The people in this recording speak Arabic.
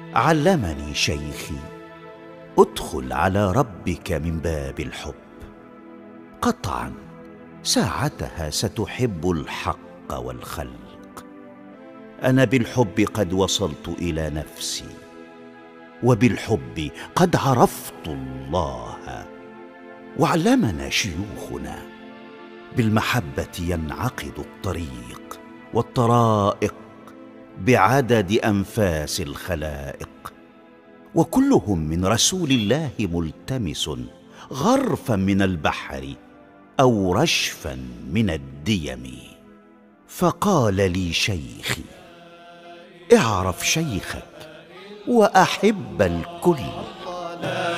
علمني شيخي: ادخل على ربك من باب الحب، قطعا ساعتها ستحب الحق والخلق. انا بالحب قد وصلت الى نفسي، وبالحب قد عرفت الله. وعلمنا شيوخنا: بالمحبه ينعقد الطريق، والطرائق بعدد انفاس الخلائق. وكلهم من رسول الله ملتمس غرفا من البحر او رشفا من الديم. فقال لي شيخي: اعرف شيخك واحب الكل.